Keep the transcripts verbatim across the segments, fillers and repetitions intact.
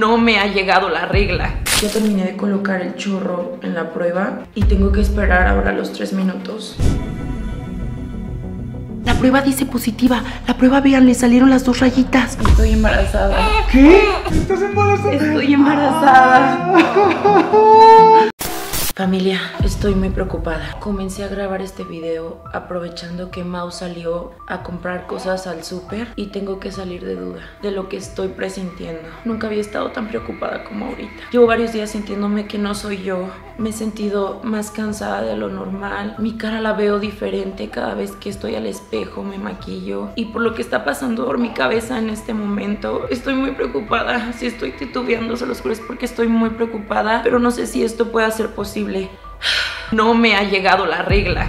no me ha llegado la regla. Ya terminé de colocar el churro en la prueba y tengo que esperar ahora los tres minutos. La prueba dice positiva. La prueba, vean, le salieron las dos rayitas. Estoy embarazada. ¿Qué? ¿Estás embarazada? Estoy embarazada. Familia, estoy muy preocupada. Comencé a grabar este video aprovechando que Mau salió a comprar cosas al súper y tengo que salir de duda de lo que estoy presintiendo. Nunca había estado tan preocupada como ahorita. Llevo varios días sintiéndome que no soy yo. Me he sentido más cansada de lo normal. Mi cara la veo diferente cada vez que estoy al espejo, me maquillo. Y por lo que está pasando por mi cabeza en este momento, estoy muy preocupada. Si estoy titubeando, se los juro, es porque estoy muy preocupada. Pero no sé si esto pueda ser posible. No me ha llegado la regla.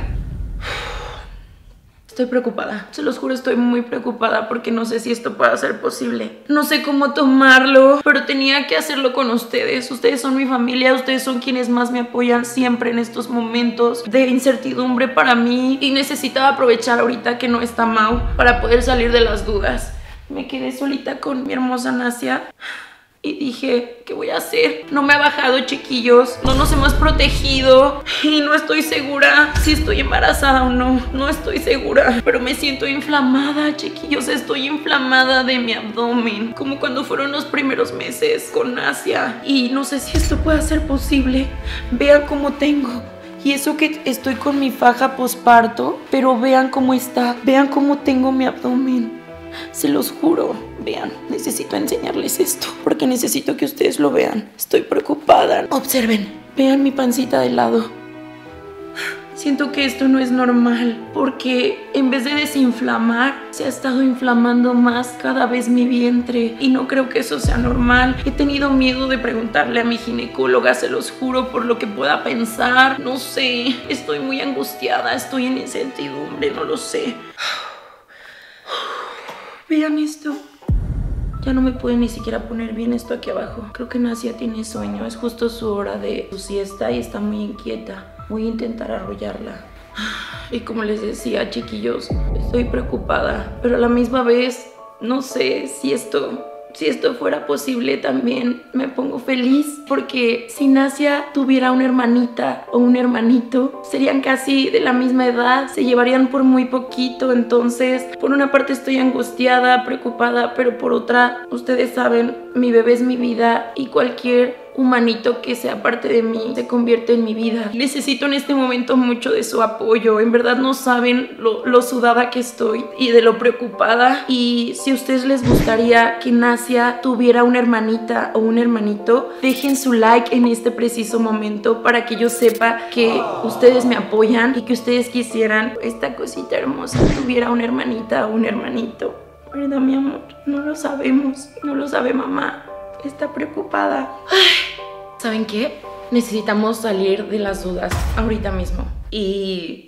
Estoy preocupada, se los juro, estoy muy preocupada porque no sé si esto pueda ser posible. No sé cómo tomarlo, pero tenía que hacerlo con ustedes. Ustedes son mi familia, ustedes son quienes más me apoyan siempre en estos momentos de incertidumbre para mí. Y necesitaba aprovechar ahorita que no está Mau para poder salir de las dudas. Me quedé solita con mi hermosa Nasia y dije, ¿qué voy a hacer? No me ha bajado, chiquillos. No nos hemos protegido y no estoy segura si estoy embarazada o no. No estoy segura, pero me siento inflamada, chiquillos. Estoy inflamada de mi abdomen, como cuando fueron los primeros meses con Nasia. Y no sé si esto pueda ser posible. Vean cómo tengo. Y eso que estoy con mi faja posparto, pero vean cómo está. Vean cómo tengo mi abdomen. Se los juro, vean, necesito enseñarles esto porque necesito que ustedes lo vean. Estoy preocupada. Observen, vean mi pancita de lado. Siento que esto no es normal porque en vez de desinflamar, se ha estado inflamando más cada vez mi vientre y no creo que eso sea normal. He tenido miedo de preguntarle a mi ginecóloga, se los juro, por lo que pueda pensar. No sé, estoy muy angustiada, estoy en incertidumbre, no lo sé. Vean esto. Ya no me puede ni siquiera poner bien esto aquí abajo. Creo que Nasia tiene sueño. Es justo su hora de su siesta y está muy inquieta. Voy a intentar arrullarla. Y como les decía, chiquillos, estoy preocupada. Pero a la misma vez, no sé si esto... Si esto fuera posible también me pongo feliz porque si Nasia tuviera una hermanita o un hermanito serían casi de la misma edad, se llevarían por muy poquito. Entonces por una parte estoy angustiada, preocupada, pero por otra, ustedes saben, mi bebé es mi vida y cualquier humanito que sea parte de mí se convierte en mi vida. Necesito en este momento mucho de su apoyo. En verdad no saben lo, lo sudada que estoy y de lo preocupada. Y si a ustedes les gustaría que Nasia tuviera una hermanita o un hermanito, dejen su like en este preciso momento para que yo sepa que ustedes me apoyan y que ustedes quisieran esta cosita hermosa tuviera una hermanita o un hermanito. ¿Verdad, mi amor? No lo sabemos. No lo sabe mamá. Está preocupada. Ay, ¿saben qué? Necesitamos salir de las dudas ahorita mismo. Y...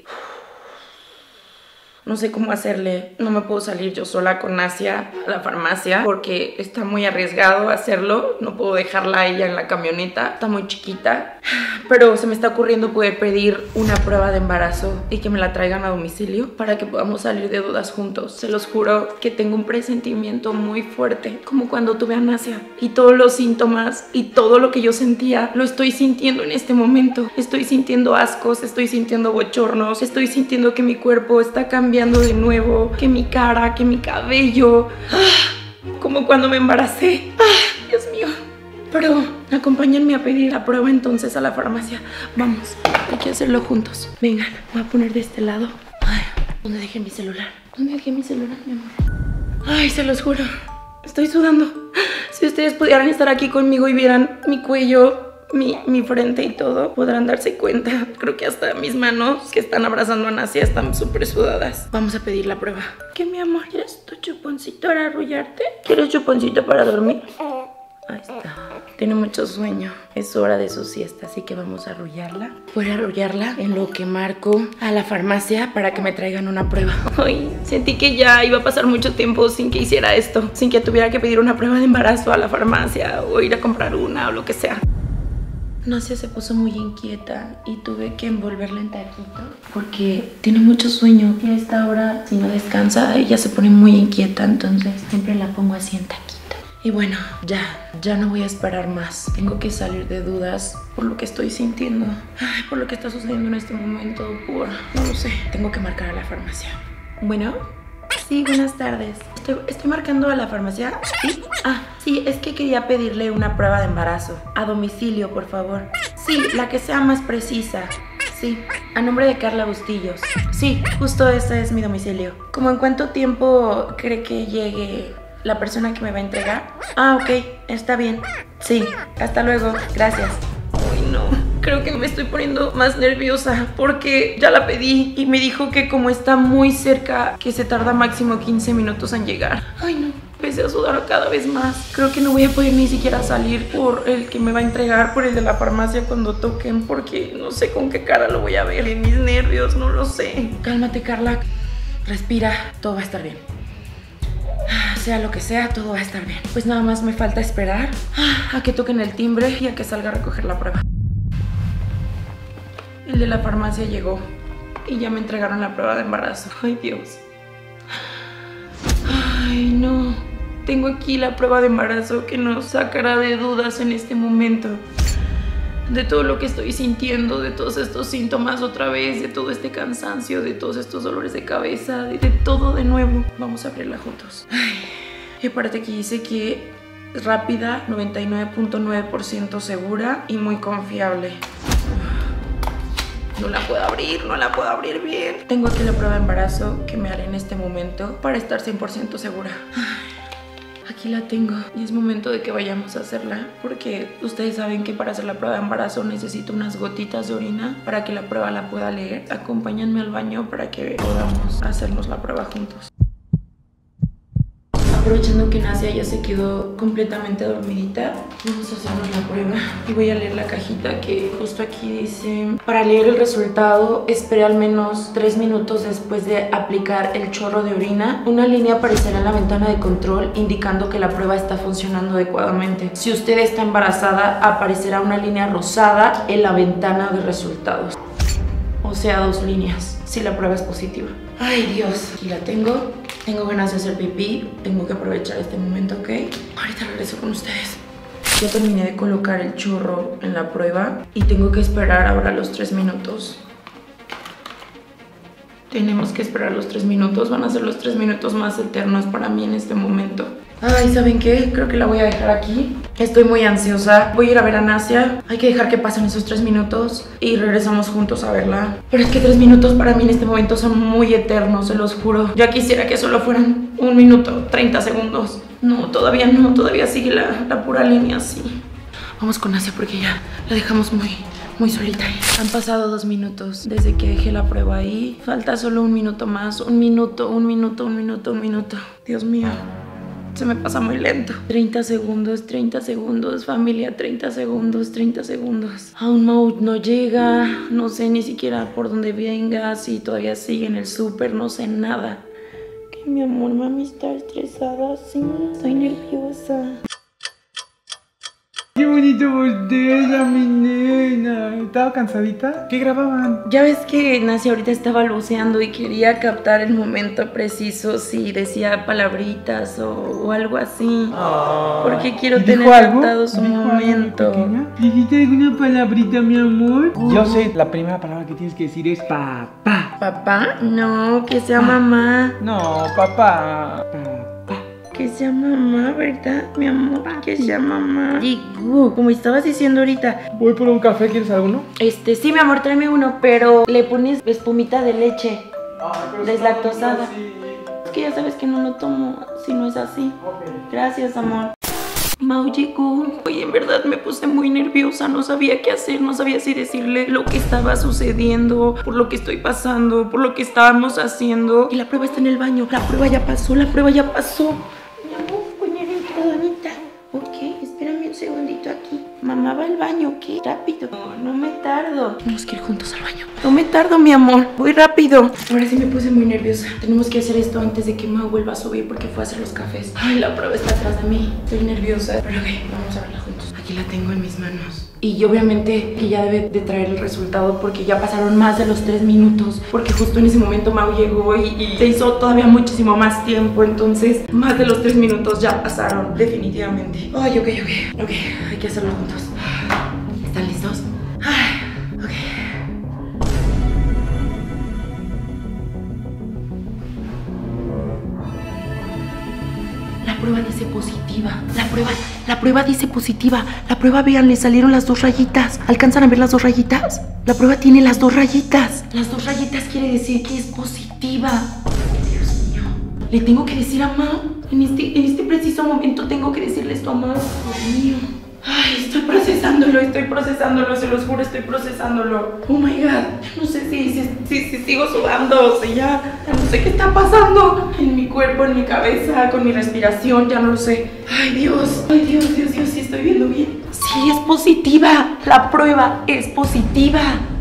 no sé cómo hacerle. No me puedo salir yo sola con Nasia a la farmacia porque está muy arriesgado hacerlo. No puedo dejarla a ella en la camioneta. Está muy chiquita. Pero se me está ocurriendo poder pedir una prueba de embarazo y que me la traigan a domicilio para que podamos salir de dudas juntos. Se los juro que tengo un presentimiento muy fuerte, como cuando tuve a Nasia. Y todos los síntomas y todo lo que yo sentía lo estoy sintiendo en este momento. Estoy sintiendo ascos, estoy sintiendo bochornos, estoy sintiendo que mi cuerpo está cambiando de nuevo, que mi cara, que mi cabello, ah, como cuando me embaracé. Ah, Dios mío. Pero acompáñenme a pedir la prueba entonces a la farmacia. Vamos, hay que hacerlo juntos. Vengan, voy a poner de este lado. Ay, ¿dónde dejé mi celular? ¿Dónde dejé mi celular, mi amor? Ay, se los juro, estoy sudando. Si ustedes pudieran estar aquí conmigo y vieran mi cuello, Mi, mi frente y todo, podrán darse cuenta. Creo que hasta mis manos que están abrazando a Nasia están súper sudadas. Vamos a pedir la prueba. ¿Qué, mi amor? ¿Quieres tu chuponcito para arrullarte? ¿Quieres chuponcito para dormir? Ahí está. Tiene mucho sueño. Es hora de su siesta, así que vamos a arrullarla. Voy a arrullarla en lo que marco a la farmacia para que me traigan una prueba. Ay, sentí que ya iba a pasar mucho tiempo sin que hiciera esto, sin que tuviera que pedir una prueba de embarazo a la farmacia o ir a comprar una o lo que sea. Nasia se puso muy inquieta y tuve que envolverla en taquito porque tiene mucho sueño y a esta hora, si no descansa, ella se pone muy inquieta, entonces siempre la pongo así en taquito. Y bueno, ya, ya no voy a esperar más. Tengo que salir de dudas por lo que estoy sintiendo. Ay, por lo que está sucediendo en este momento, por... no lo sé. Tengo que marcar a la farmacia. Bueno, sí, buenas tardes. Estoy, estoy marcando a la farmacia. ¿Sí? Ah, sí, es que quería pedirle una prueba de embarazo. A domicilio, por favor. Sí, la que sea más precisa. Sí, a nombre de Carla Bustillos. Sí, justo ese es mi domicilio. ¿Cómo en cuánto tiempo cree que llegue la persona que me va a entregar? Ah, ok, está bien. Sí, hasta luego, gracias. Ay, no, creo que me estoy poniendo más nerviosa porque ya la pedí y me dijo que como está muy cerca, que se tarda máximo quince minutos en llegar. Ay, no, empecé a sudar cada vez más. Creo que no voy a poder ni siquiera salir por el que me va a entregar, por el de la farmacia cuando toquen, porque no sé con qué cara lo voy a ver. En mis nervios, no lo sé. Cálmate, Carla. Respira, todo va a estar bien. Sea lo que sea, todo va a estar bien. Pues nada más me falta esperar a que toquen el timbre y a que salga a recoger la prueba. El de la farmacia llegó y ya me entregaron la prueba de embarazo. Ay, Dios. Ay, no. Tengo aquí la prueba de embarazo que nos sacará de dudas en este momento. De todo lo que estoy sintiendo, de todos estos síntomas otra vez, de todo este cansancio, de todos estos dolores de cabeza, de, de todo de nuevo. Vamos a abrirla juntos. Ay, y aparte aquí dice que es rápida, noventa y nueve punto nueve por ciento segura y muy confiable. No la puedo abrir, no la puedo abrir bien. Tengo aquí la prueba de embarazo que me haré en este momento para estar cien por ciento segura. Aquí la tengo y es momento de que vayamos a hacerla porque ustedes saben que para hacer la prueba de embarazo necesito unas gotitas de orina para que la prueba la pueda leer. Acompáñenme al baño para que podamos hacernos la prueba juntos. Aprovechando que Nasia ya se quedó completamente dormidita, vamos a hacernos la prueba y voy a leer la cajita que justo aquí dice: para leer el resultado, espere al menos tres minutos después de aplicar el chorro de orina. Una línea aparecerá en la ventana de control indicando que la prueba está funcionando adecuadamente. Si usted está embarazada, aparecerá una línea rosada en la ventana de resultados. O sea, dos líneas, si la prueba es positiva. Ay, Dios, aquí la tengo. Tengo ganas de hacer pipí, tengo que aprovechar este momento, ¿ok? Ahorita regreso con ustedes. Ya terminé de colocar el chorro en la prueba y tengo que esperar ahora los tres minutos. Tenemos que esperar los tres minutos, van a ser los tres minutos más eternos para mí en este momento. Ay, ¿saben qué? Creo que la voy a dejar aquí. Estoy muy ansiosa. Voy a ir a ver a Nasia. Hay que dejar que pasen esos tres minutos y regresamos juntos a verla. Pero es que tres minutos para mí en este momento son muy eternos, se los juro. Ya quisiera que solo fueran un minuto, treinta segundos. No, todavía no, todavía sigue la, la pura línea así. Vamos con Nasia porque ya la dejamos muy... muy solita. Han pasado dos minutos desde que dejé la prueba ahí. Falta solo un minuto más. Un minuto, un minuto, un minuto, un minuto. Dios mío, se me pasa muy lento. treinta segundos, treinta segundos, familia, treinta segundos, treinta segundos. Aún no, no llega. No sé ni siquiera por dónde venga. Si todavía sigue en el súper, no sé nada. Que mi amor, mami está estresada. Sí, estoy nerviosa. ¡Qué bonito botella, mi nena! ¿Estaba cansadita? ¿Qué grababan? Ya ves que Nasia ahorita estaba luceando y quería captar el momento preciso, si decía palabritas o, o algo así. Oh, porque quiero tener captado su momento. ¿Dijiste alguna palabrita, mi amor? Oh. Yo sé, la primera palabra que tienes que decir es papá. ¿Papá? No, que sea mamá. No, papá. Que sea mamá, ¿verdad? Mi amor, que sea mamá. Digo, como estabas diciendo ahorita. Voy por un café, ¿quieres alguno? Este, sí, mi amor, tráeme uno, pero le pones espumita de leche. Ay, deslactosada. Sí. Es que ya sabes que no lo tomo si no es así. Okay. Gracias, amor. Maujiku, oye, en verdad me puse muy nerviosa, no sabía qué hacer, no sabía si decirle lo que estaba sucediendo, por lo que estoy pasando, por lo que estábamos haciendo. Y la prueba está en el baño, la prueba ya pasó, la prueba ya pasó. Mi amor, bonita. Ok, espérame un segundito aquí. Mamá va al baño, ¿qué? Rápido. No, no me tardo. Tenemos que ir juntos al baño. No me tardo, mi amor. Voy rápido. Ahora sí me puse muy nerviosa. Tenemos que hacer esto antes de que Mau vuelva a subir porque fue a hacer los cafés. Ay, la prueba está atrás de mí. Estoy nerviosa. Pero ok, vamos a verla juntos. Aquí la tengo en mis manos. Y obviamente que ya debe de traer el resultado porque ya pasaron más de los tres minutos. Porque justo en ese momento Mau llegó y, y se hizo todavía muchísimo más tiempo. Entonces, más de los tres minutos ya pasaron, definitivamente. Ay, ok, ok, ok. Hay que hacerlo juntos. ¿Están listos? Ay, ok. La prueba dice positiva. La prueba, la prueba dice positiva. La prueba, vean, le salieron las dos rayitas. ¿Alcanzan a ver las dos rayitas? La prueba tiene las dos rayitas. Las dos rayitas quiere decir que es positiva. Dios mío. Le tengo que decir a Mau. En este, en este preciso momento tengo que decirle esto a Mau. Dios mío. Ay, estoy procesándolo, estoy procesándolo, se los juro, estoy procesándolo. Oh my god, no sé si, si, si, si sigo sudando o si ya, ya no sé qué está pasando en mi cuerpo, en mi cabeza, con mi respiración, ya no lo sé. Ay, Dios, ay, Dios, Dios, Dios, sí estoy viendo bien. Sí, es positiva, la prueba es positiva.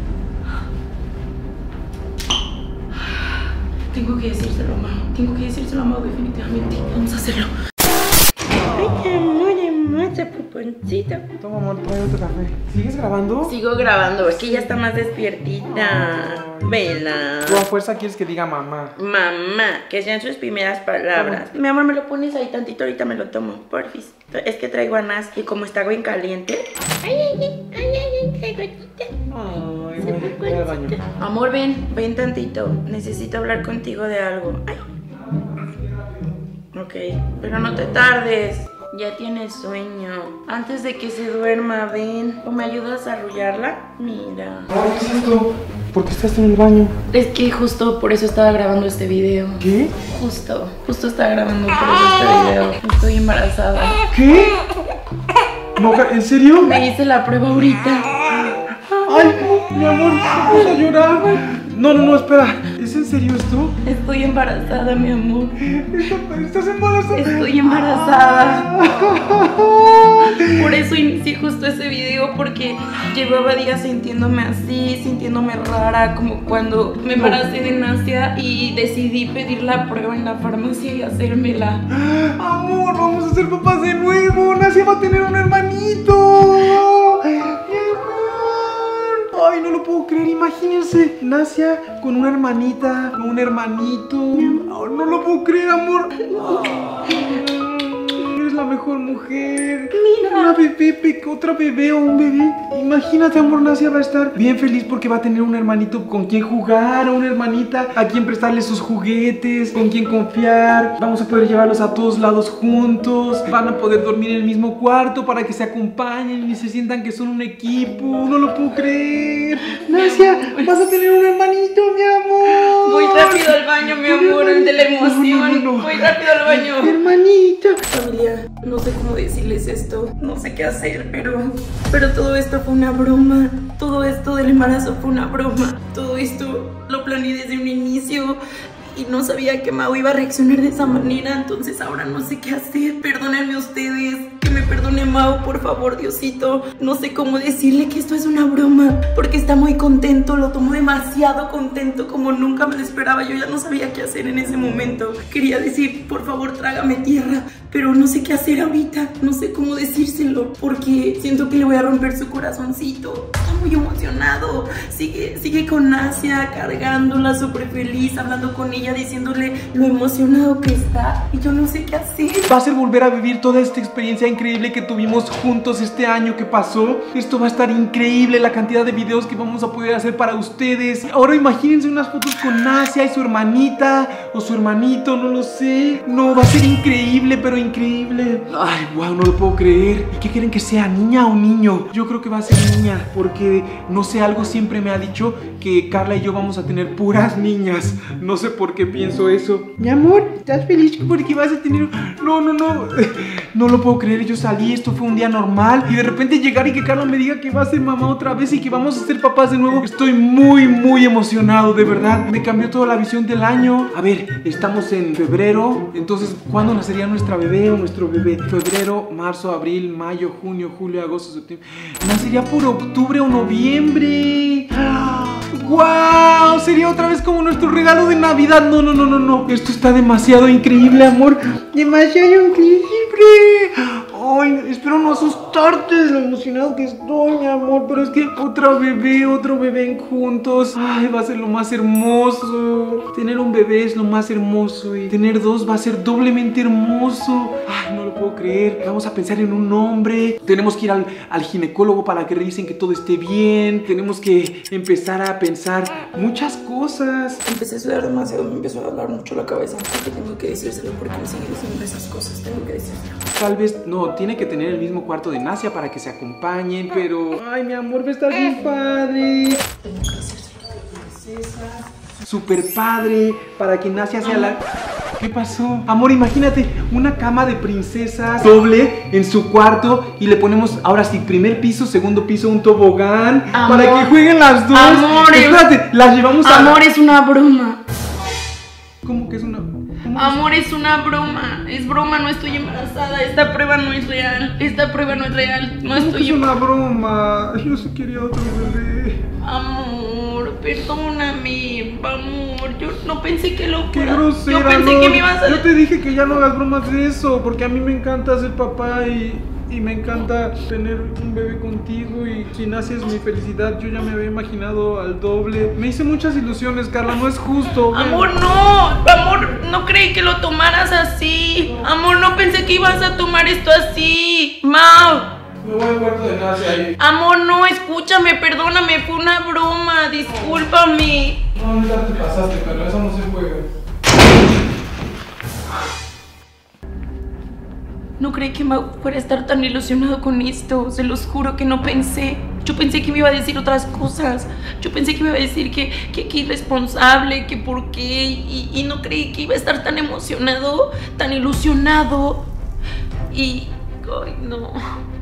Tengo que decírselo a Mau, tengo que decírselo a Mau definitivamente. Vamos a hacerlo. Ay, amor, hermosa puponcita. Toma, amor, trae otro café. ¿Sigues grabando? Sigo grabando, es que ya está más despiertita. Ay. Vela. Tú a fuerza quieres que diga mamá. Mamá, que sean sus primeras palabras. Mi amor, me lo pones ahí tantito, ahorita me lo tomo, porfis. Es que traigo anás y como está bien caliente. Ay, ay, ay, ay, ay, traigo gotita. Ay, voy, voy al baño. Amor, ven, ven tantito. Necesito hablar contigo de algo. Ay. Ok, pero no te tardes. Ya tiene sueño. Antes de que se duerma, ven. ¿O me ayudas a arrullarla? Mira. Ay, ¿qué es esto? ¿Por qué estás en el baño? Es que justo por eso estaba grabando este video. ¿Qué? Justo, justo estaba grabando por eso este video. Estoy embarazada. ¿Qué? No, ¿en serio? Me hice la prueba ahorita. Ay, mi amor, vamos a llorar. No, no, no, espera. ¿Es en serio esto? Estoy embarazada, mi amor. ¿Estás embarazada? Estoy embarazada. Por eso inicié justo ese video, porque llevaba días sintiéndome así, sintiéndome rara, como cuando me embaracé de Nasia y decidí pedir la prueba en la farmacia y hacérmela. Amor, vamos a ser papás de nuevo. Nasia va a tener un hermanito. Mi amor. Ay, no lo puedo creer, imagínense. Nasia con una hermanita, con un hermanito. Oh, no lo puedo creer, amor. Ay, eres la mejor mujer. Mira. Una bebé, otra bebé o un bebé. Imagínate, amor, Nasia va a estar bien feliz porque va a tener un hermanito con quien jugar, o una hermanita a quien prestarle sus juguetes, con quien confiar. Vamos a poder llevarlos a todos lados juntos. Van a poder dormir en el mismo cuarto para que se acompañen y se sientan que son un equipo. No lo puedo creer. Nasia, vas a tener un hermanito, mi amor. Voy rápido al baño, mi amor, el de la emoción. No, no, no, no. Voy rápido al baño. Hermanita. Familia, no sé cómo decirles esto, no sé qué hacer, pero, pero todo esto fue una broma. Todo esto del embarazo fue una broma. Todo esto lo planeé desde un inicio y no sabía que Mau iba a reaccionar de esa manera, entonces ahora no sé qué hacer. Perdónenme ustedes, que me perdone Mau, por favor, Diosito. No sé cómo decirle que esto es una broma, porque está muy contento, lo tomó demasiado contento, como nunca me lo esperaba. Yo ya no sabía qué hacer en ese momento. Quería decir, por favor, trágame tierra, pero no sé qué hacer ahorita, no sé cómo decírselo, porque siento que le voy a romper su corazoncito. Está muy emocionado, sigue, sigue con Nasia, cargándola, súper feliz, hablando con ella, diciéndole lo emocionado que está, y yo no sé qué hacer. Va a ser volver a vivir toda esta experiencia increíble que tuvimos juntos este año que pasó. Esto va a estar increíble, la cantidad de videos que vamos a poder hacer para ustedes. Ahora imagínense unas fotos con Nasia y su hermanita o su hermanito, no lo sé. No, va a ser increíble, pero increíble. Ay, wow, no lo puedo creer. ¿Y qué quieren que sea, niña o niño? Yo creo que va a ser niña, porque no sé, algo siempre me ha dicho que Carla y yo vamos a tener puras niñas. No sé por qué pienso eso. Mi amor, ¿estás feliz porque vas a tener...? No, no, no. No lo puedo creer. Yo salí, esto fue un día normal, y de repente llegar y que Carla me diga que va a ser mamá otra vez y que vamos a ser papás de nuevo. Estoy muy, muy emocionado, de verdad. Me cambió toda la visión del año. A ver, estamos en febrero. Entonces, ¿cuándo nacería nuestra bebé? bebé o nuestro bebé. Febrero, marzo, abril, mayo, junio, julio, agosto, septiembre. Nacería por octubre o noviembre. ¡Wow! Sería otra vez como nuestro regalo de Navidad. No, no, no, no, no. Esto está demasiado increíble, amor. Demasiado increíble. Ay, espero no asustarte de lo emocionado que estoy, mi amor. Pero es que otro bebé, otro bebé juntos. Ay, va a ser lo más hermoso. Tener un bebé es lo más hermoso. Y tener dos va a ser doblemente hermoso. Ay, no lo puedo creer. Vamos a pensar en un nombre. Tenemos que ir al, al ginecólogo para que revisen que todo esté bien. Tenemos que empezar a pensar muchas cosas. Empecé a sudar demasiado, me empezó a hablar mucho la cabeza. Porque tengo que decírselo, porque me siguen diciendo esas cosas. Tengo que decírselo. Tal vez, no, tiene que tener el mismo cuarto de Nasia para que se acompañen, pero... Ay, mi amor, va a estar bien padre. Tengo que decírselo a la princesa. Super padre, para que Nasia sea la... ¿Qué pasó? Amor, imagínate una cama de princesas doble en su cuarto y le ponemos, ahora sí, primer piso, segundo piso, un tobogán. Amor, para que jueguen las dos. Amor, espérate, las llevamos a... Amor, es una broma. ¿Cómo que es una...? Amor, es una broma. Es broma, no estoy embarazada. Esta prueba no es real. Esta prueba no es real. No estoy... Es una broma. Yo sí quería otro bebé. Amor, perdóname. Amor, yo no pensé que lo Qué fuera. grosera, Yo pensé no. que me ibas a... Yo te dije que ya no hagas bromas de eso, porque a mí me encanta ser papá y... Y me encanta tener un bebé contigo. Y si naces mi felicidad, yo ya me había imaginado al doble. Me hice muchas ilusiones, Carla, no es justo. Ven. Amor, no. Amor, no creí que lo tomaras así. Amor, no pensé que ibas a tomar esto así. Mau. Me voy al cuarto de Nasia ahí. Amor, no, escúchame, perdóname. Fue una broma, discúlpame. No, ya te pasaste, pero eso no se juega. No creí que Mau fuera a estar tan ilusionado con esto. Se los juro que no pensé. Yo pensé que me iba a decir otras cosas. Yo pensé que me iba a decir que, que, que irresponsable, que por qué. Y, y no creí que iba a estar tan emocionado, tan ilusionado. Y... ay, no.